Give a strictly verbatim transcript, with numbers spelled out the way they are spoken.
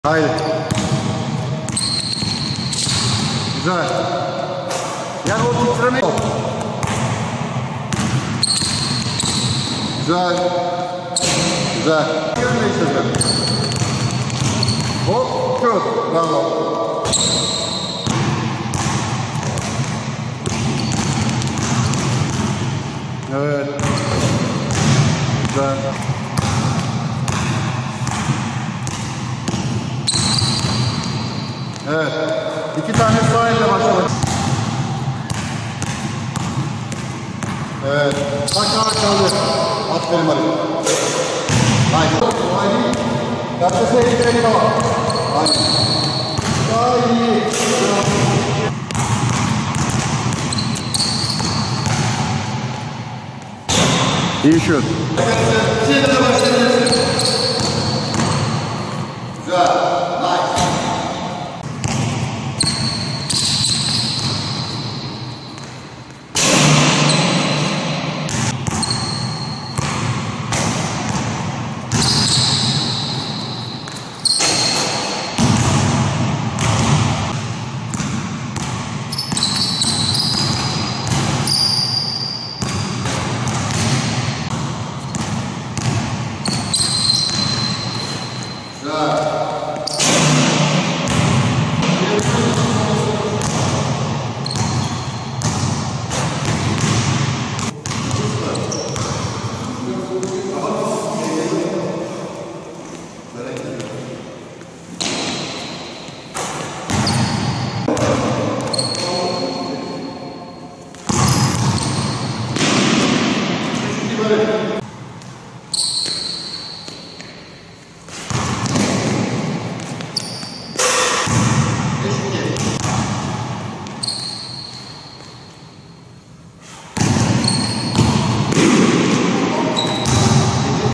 Haydi. Güzel. Yani o titreme yok. Güzel. Güzel. Yön değiştireceğim. Hop, kör. Bravo. Evet. Güzel. Evet. İki tane sağ elle başladık. Evet. Bak daha çaldı. Aferin Ali. Haydi. Haydi. Yaptı sevgilerini al. Haydi. Daha iyi. İyi şut.